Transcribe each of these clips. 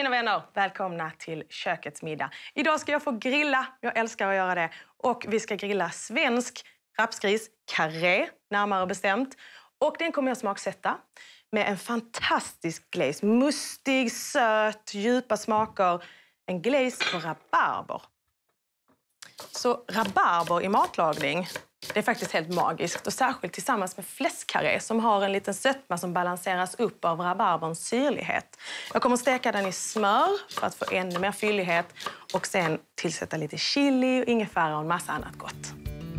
mina vänner, välkomna till kökets middag. Idag ska jag få grilla, jag älskar att göra det. Och vi ska grilla svensk rapsgris, karré närmare bestämt. Och den kommer jag smaksätta med en fantastisk glaze. Mustig, söt, djupa smaker. En glaze på rabarber. Så rabarber i matlagning, det är faktiskt helt magiskt. Och särskilt tillsammans med fläskkarré som har en liten sötma som balanseras upp av rabarberns syrlighet. Jag kommer att steka den i smör för att få ännu mer fyllighet. Och sen tillsätta lite chili och ingefära och en massa annat gott.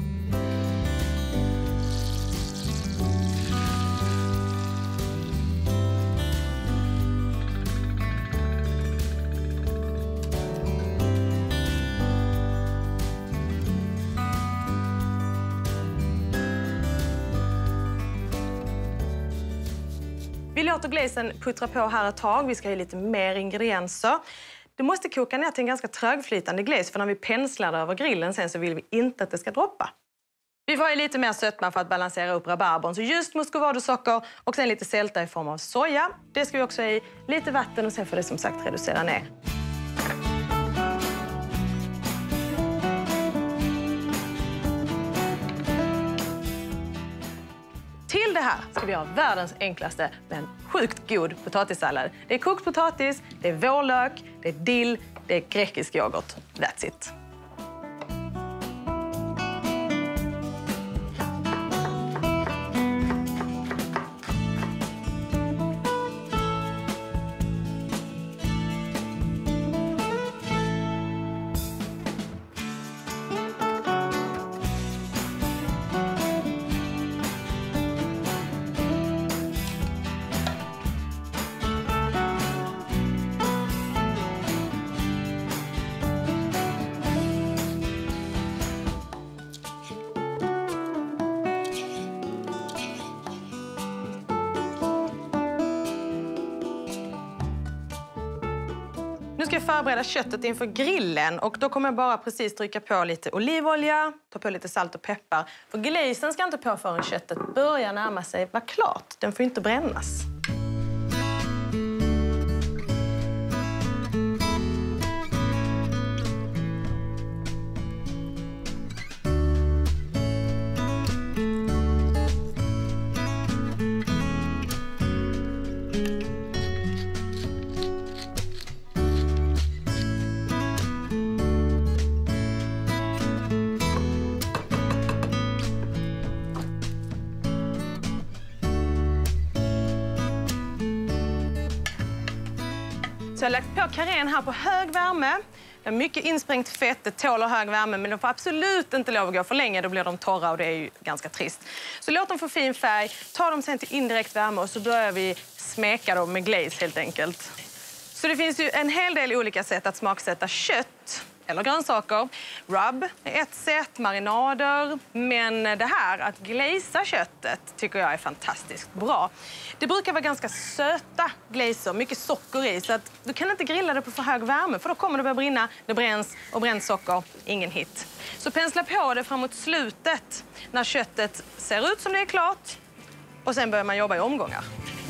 Vi låter glazen puttra på här ett tag. Vi ska ha lite mer ingredienser. Det måste koka ner till en ganska trögflytande glaze, för när vi penslar det över grillen sen så vill vi inte att det ska droppa. Vi får ha lite mer sötma för att balansera upp rabarbern. Så just muscovadosocker och sen lite sälta i form av soja. Det ska vi också ha i lite vatten och sen får det som sagt reducera ner. Till det här ska vi ha världens enklaste men sjukt god potatissallad. Det är kokt potatis, det är vårlök, det är dill, det är grekisk yoghurt. That's it. Nu ska jag förbereda köttet inför grillen och då kommer jag bara precis trycka på lite olivolja, ta på lite salt och peppar. För glazen ska inte på förrän köttet börjar närma sig vara klart. Den får inte brännas. Så jag har lagt på karrén här på hög värme. Det är mycket insprängt fett, det tåler hög värme, men de får absolut inte lov att gå för länge, då blir de torra och det är ju ganska trist. Så låt dem få fin färg, ta dem sen till indirekt värme och så börjar vi smeka dem med glaze helt enkelt. Så det finns ju en hel del olika sätt att smaksätta kött eller grönsaker. Rub är ett sätt, marinader. Men det här att glazea köttet tycker jag är fantastiskt bra. Det brukar vara ganska söta glazer, mycket socker i. Så att du kan inte grilla det på för hög värme för då kommer det börja brinna, det bränns och bränt socker, ingen hit. Så pensla på det framåt slutet när köttet ser ut som det är klart. Och sen börjar man jobba i omgångar.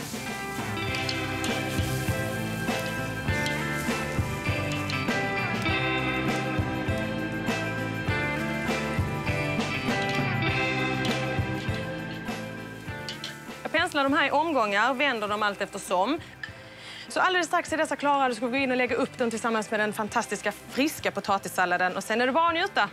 Penslar de här i omgångar, vänder dem allt eftersom. Så alldeles strax är dessa klara, du ska gå in och lägga upp dem tillsammans med den fantastiska friska potatissalladen. Och sen är det bara att njuta.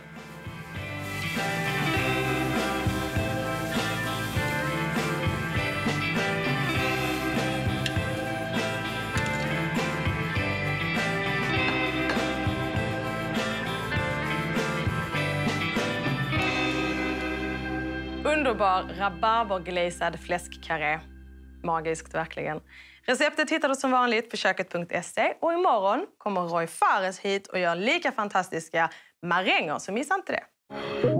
Underbar rabarberglazad fläskkarré. Magiskt, verkligen. Receptet hittar du som vanligt på köket.se. Och imorgon kommer Roy Fares hit och gör lika fantastiska maränger, så missa inte det.